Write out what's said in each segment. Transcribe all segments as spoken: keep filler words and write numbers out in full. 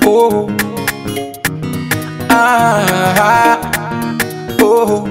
Oh, ah, oh,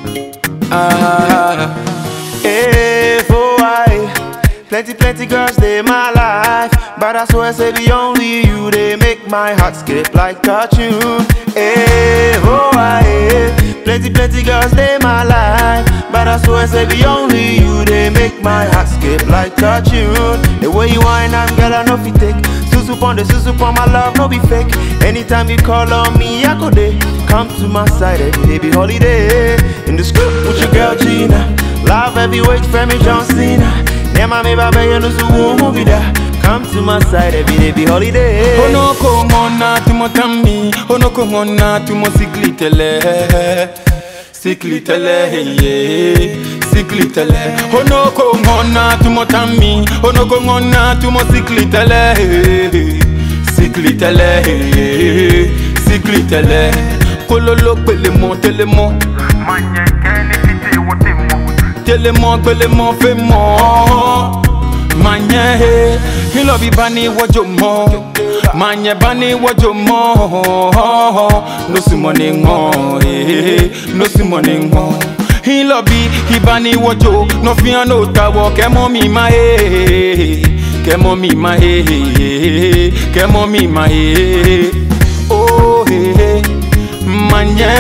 ah. F O W A. Plenty, plenty girls, they my life, but I swear, say be only you, they make my heart skip like a tune. F O W A. Plenty, plenty girls, they my life, but I swear, say be only you, they make my heart skip like a tune. The way you whine, I'm girl, I know fi take. Susu pon the susu pon my love, no be fake. Anytime you call on me, I go there. Come to my side every day, be holiday. In the scoop with your girl Gina. Love heavyweight, Femi John Cena. Nema me babe, you know so won't be there. Come to my side every day, be holiday. Oh no, come on, na tu mo tammi. Oh no, come on, na tu mo siklitele. Siklitele, yeah, siklitele. Oh no, come on, na tu mo tammi. Oh no, come on, na tu mo siklitele. Siklitele, siklitele. Kololo, pele mo, tele mo. Tele mo, pele mo, fe mo. Manye, he love you bani wajo mo. Manye bani wajo mo. No simone ngo, no simone ngo. He love you, he bani wajo. No fear no tawo, kemo mi ma eh, kemo mi ma eh, kemo mi ma eh. Oh eh, manye,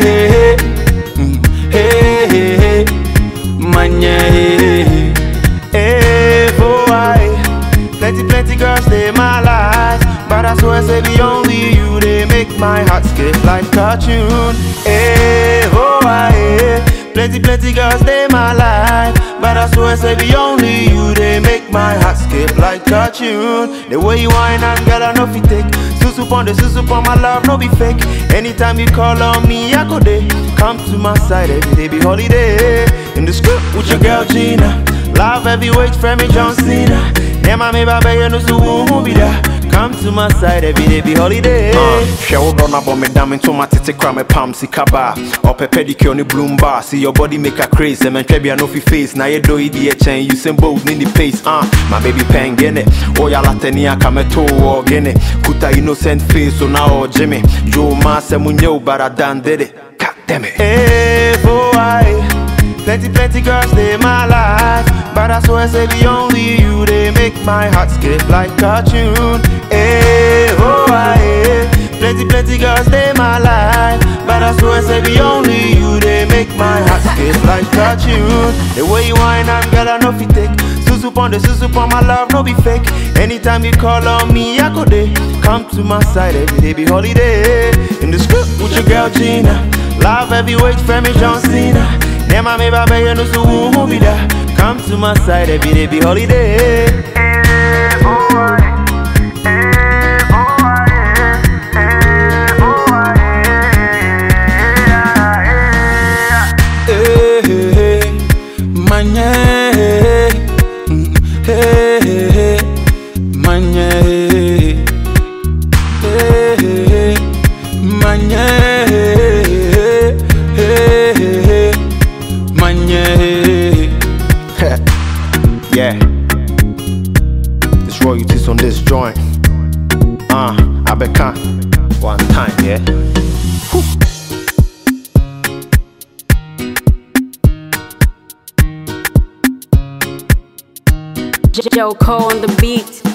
eh, manye. F O W A. Plenty, plenty girls, they my life, but I swear, say be only you, they make my heart skip like a tune. F O W A. Plenty, plenty girls, they my life, but I swear, say be only you, they make my heart skip like a tune. The way you whine, I'm girl, I know fi take. Susu pon the susu pon my love, no be fake. Anytime you call on me, I go there. Come to my side every day, be holiday. In the scoop with your girl Gina. Love heavyweight, Femi John Cena. Nema me babe, you know so won't be there. Come to my side every day, be holiday. She will run up on me down into my titty cram a palm si kaba. Up a pedicure on the bloom bar. See your body make a craze. And man trebia no fi face. Now you do it the chain. You send bold in the pace. Uh, my baby pen get it. Oh ya latenia kame to or gene. Kuta innocent face so now or Jimmy. Joe ma se munyo but I done did it. God damn it. F O W A. Plenty, plenty girls, they my life, but I swear, say be only you, they make my heart skip like a tune. F O W A. Plenty, plenty girls, they my life, but I swear, say be only you, they make my heart skip like a tune. The way you whine, I'm girl, I know fi take. Susu pon the susu pon my love, no be fake. Anytime you call on me, I go there. Come to my side every day, be holiday. In the script with your girl Gina. Love heavyweight, Femi John Cena. Nema me babe, you know so won't be there. Come to my side every day, be holiday. F O W A. F O W A. F O W A. Eh, manye, eh, manye, eh, manye, eh, manye. Yeah, this royalties on this joint. Uh, Abeka, one time, yeah. Joekole on the beat.